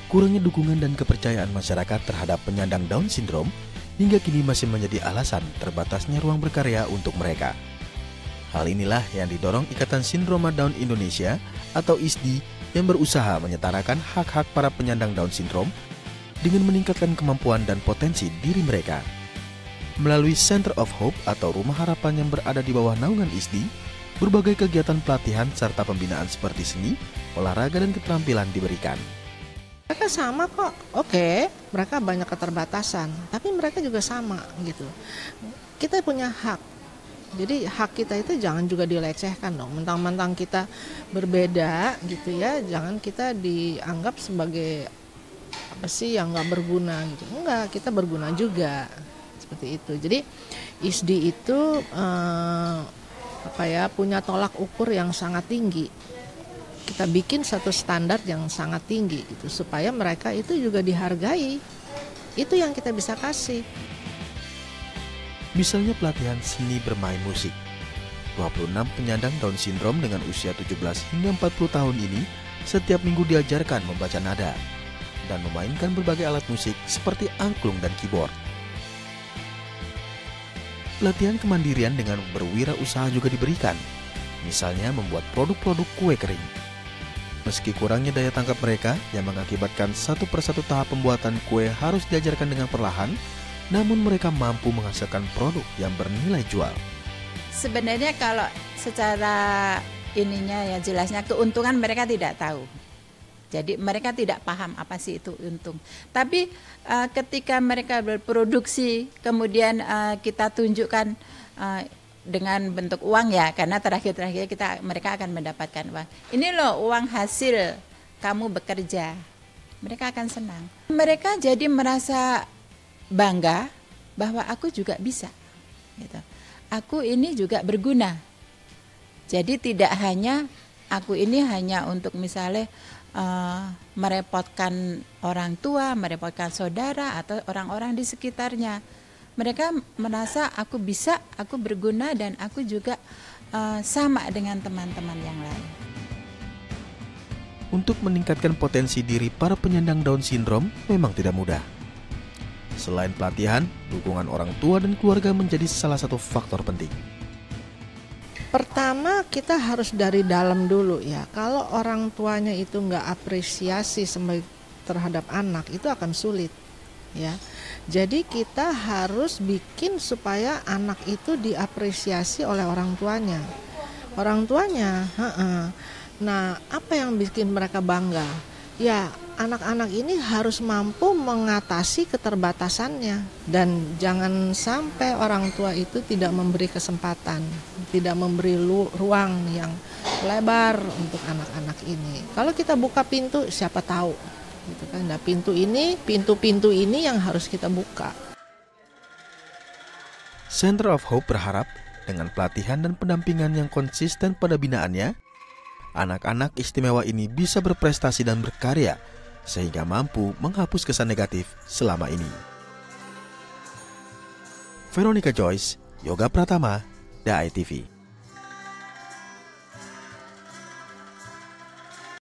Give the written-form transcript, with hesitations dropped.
Kurangnya dukungan dan kepercayaan masyarakat terhadap penyandang Down syndrome hingga kini masih menjadi alasan terbatasnya ruang berkarya untuk mereka. Hal inilah yang didorong Ikatan Sindroma Down Indonesia atau ISDI yang berusaha menyetarakan hak-hak para penyandang Down syndrome dengan meningkatkan kemampuan dan potensi diri mereka. Melalui Center of Hope atau Rumah Harapan yang berada di bawah naungan ISDI, berbagai kegiatan pelatihan serta pembinaan seperti seni, olahraga dan keterampilan diberikan. Mereka sama kok, oke, mereka banyak keterbatasan, tapi mereka juga sama gitu. Kita punya hak, jadi hak kita itu jangan juga dilecehkan dong. Mentang-mentang kita berbeda gitu ya, jangan kita dianggap sebagai apa sih yang nggak berguna gitu. Enggak, kita berguna juga seperti itu. Jadi ISDI itu punya tolak ukur yang sangat tinggi. Kita bikin satu standar yang sangat tinggi gitu supaya mereka itu juga dihargai. Itu yang kita bisa kasih. Misalnya pelatihan seni bermain musik. 26 penyandang Down syndrome dengan usia 17 hingga 40 tahun ini setiap minggu diajarkan membaca nada dan memainkan berbagai alat musik seperti angklung dan keyboard. Pelatihan kemandirian dengan berwirausaha juga diberikan. Misalnya membuat produk-produk kue kering. Meski kurangnya daya tangkap mereka yang mengakibatkan satu persatu tahap pembuatan kue harus diajarkan dengan perlahan, namun mereka mampu menghasilkan produk yang bernilai jual. Sebenarnya kalau secara ininya ya jelasnya keuntungan mereka tidak tahu. Jadi mereka tidak paham apa sih itu untung. Tapi ketika mereka berproduksi, kemudian kita tunjukkan dengan bentuk uang ya, karena terakhir mereka akan mendapatkan uang. Ini loh uang hasil kamu bekerja. Mereka akan senang. Mereka jadi merasa bangga bahwa aku juga bisa. Gitu. Aku ini juga berguna. Jadi tidak hanya aku ini hanya untuk misalnya merepotkan orang tua, merepotkan saudara atau orang-orang di sekitarnya. Mereka merasa aku bisa, aku berguna dan aku juga sama dengan teman-teman yang lain. Untuk meningkatkan potensi diri para penyandang Down syndrome memang tidak mudah. Selain pelatihan, dukungan orang tua dan keluarga menjadi salah satu faktor penting. Pertama kita harus dari dalam dulu ya. Kalau orang tuanya itu nggak apresiasi terhadap anak, itu akan sulit ya. Jadi kita harus bikin supaya anak itu diapresiasi oleh orang tuanya. Orang tuanya, nah apa yang bikin mereka bangga? Ya anak-anak ini harus mampu mengatasi keterbatasannya. Dan jangan sampai orang tua itu tidak memberi kesempatan, tidak memberi ruang yang lebar untuk anak-anak ini. Kalau kita buka pintu, siapa tahu gitu kan. Nah, pintu-pintu ini yang harus kita buka. Center of Hope berharap dengan pelatihan dan pendampingan yang konsisten pada binaannya, anak-anak istimewa ini bisa berprestasi dan berkarya sehingga mampu menghapus kesan negatif selama ini. Veronica Joyce, Yoga Pratama, DAI TV.